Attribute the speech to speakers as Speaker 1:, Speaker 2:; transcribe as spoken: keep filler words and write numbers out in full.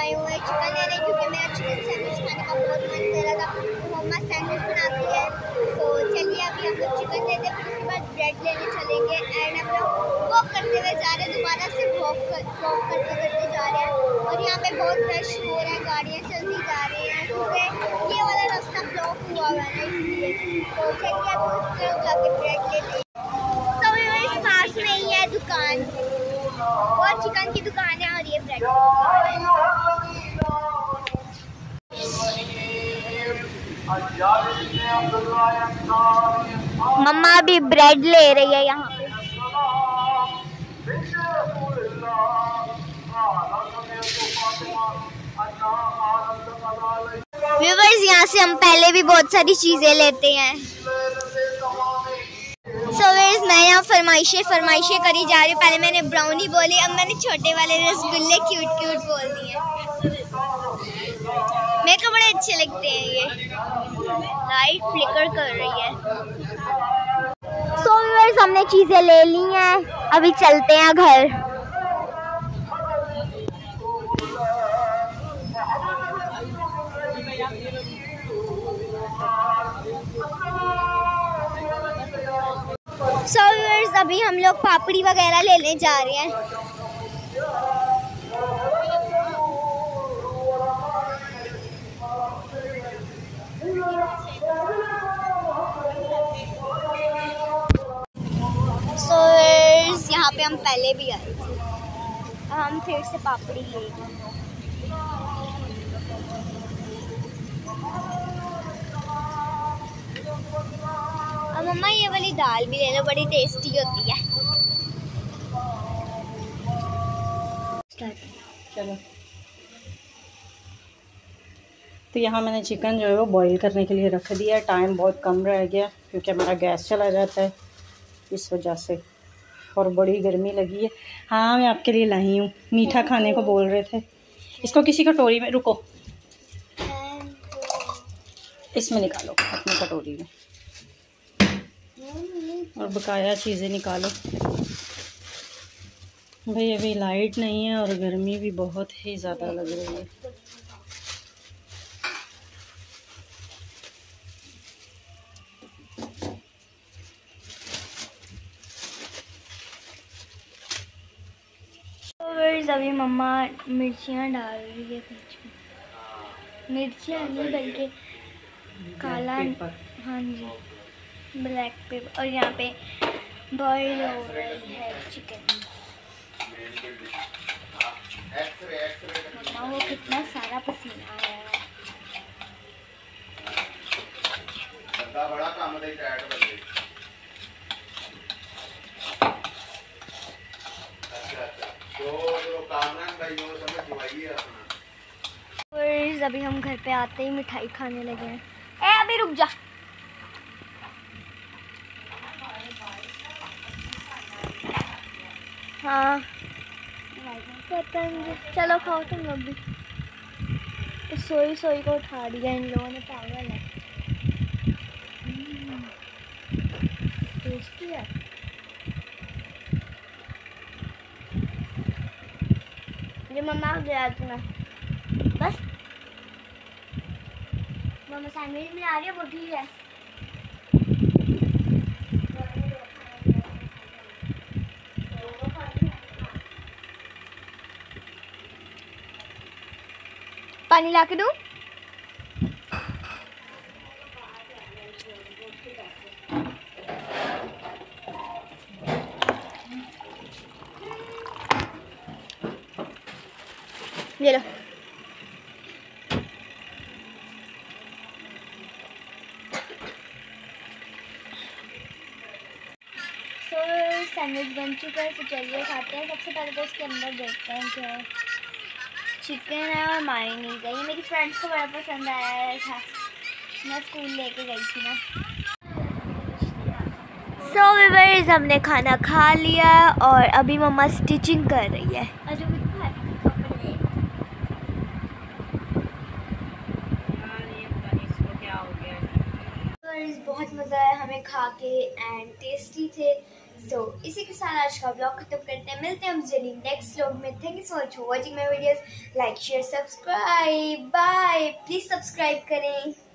Speaker 1: आए हुए हैं चिकन लेने, क्योंकि मेरा चिकन सैंडविच खाने का बहुत मन कर रहा था। तो मम्मा सैंडविच बनाती है, तो चलिए अभी हम लोग चिकन लेते हैं, फिर उसके बाद ब्रेड लेने चलेंगे। एंड हम लोग वॉक करते हुए जा रहे हैं, दोबारा से वॉक कर, वॉक करते करते जा रहे हैं। और यहाँ पे बहुत रश हो रहा है, गाड़ियाँ चलती जा रही हैं, क्योंकि ये वाला रास्ता ब्लॉक हुआ हुआ है ना, इसलिए। तो चलिए अभी उस तरफ जाके ब्रेड लेते हैं। तो इस पास में ही है दुकान, और चिकन की दुकान है और ये ब्रेड की दुकान है। मम्मा अभी ब्रेड ले रही है यहाँ पे। व्यूअर्स, यहाँ से हम पहले भी बहुत सारी चीजें लेते हैं। सो व्यूअर्स, मैं यहाँ फरमाइशें फरमाइशें करी जा रही हूँ। पहले मैंने ब्राउनी बोली, अब मैंने छोटे वाले रसगुल्ले क्यूट क्यूट बोल दिए। मेरे को बड़े अच्छे लगते हैं, ये लाइट फ्लिकर कर रही है। सो व्यूअर्स, हमने चीजें ले ली हैं, अभी चलते हैं घर। सो व्यूअर्स, अभी हम लोग पापड़ी वगैरह लेने जा रहे हैं। सो व्यूअर्स, यहाँ पे हम पहले भी आए थे, अब हम फिर से पापड़ी लेंगे। अब मम्मा ये वाली दाल भी ले लो, बड़ी टेस्टी होती है।
Speaker 2: चलो, तो यहाँ मैंने चिकन जो है वो बॉईल करने के लिए रख दिया। टाइम बहुत कम रह गया क्योंकि हमारा गैस चला जाता है इस वजह से, और बड़ी गर्मी लगी है। हाँ, मैं आपके लिए लाई हूँ, मीठा खाने को बोल रहे थे। इसको किसी कटोरी में, रुको, इसमें निकालो अपनी कटोरी में, और बकाया चीज़ें निकालो। भाई अभी लाइट नहीं है और गर्मी भी बहुत ही ज़्यादा लग रही है।
Speaker 1: अभी मम्मा मिर्चियाँ डाल रही है बीच में, मिर्चियाँ नहीं बल्कि काला, हाँ जी, ब्लैक पेपर। और यहाँ पे बॉईल हो रही है चिकन। मम्मा वो कितना सारा पसीना आया है। अभी हम घर पे आते ही मिठाई खाने लगे हैं। ए अभी रुक जा। हाँ पतंग, चलो खाओ तुम लोग भी। तो सोई सोई को उठा दिया इन लोगों ने, पागल है। टेस्टी है। ये मम्मा गया तुम्हें बस, मम्मा सैंडविच में आ रही है, वो ठीक है। पानी ला के दूँ? ये लो। सैंडविच बन चुका है, तो चलिए खाते हैं। सबसे पहले तो इसके अंदर देखते हैं क्या है। चिकन है और मायोनीज है। ये मेरी फ्रेंड्स को बड़ा पसंद आया था, मैं स्कूल लेके गई थी ना। सो व्यूअर्स, हमने खाना खा लिया और अभी मम्मा स्टिचिंग कर रही है। बहुत मज़ा आया हमें खा के, एंड टेस्टी थे। सो so, इसी के साथ आज का ब्लॉग खत्म करते हैं। मिलते हैं हम जल्दी नेक्स्ट ब्लॉग में। Thank you so much for watching my videos. Like share subscribe bye. Please subscribe करें।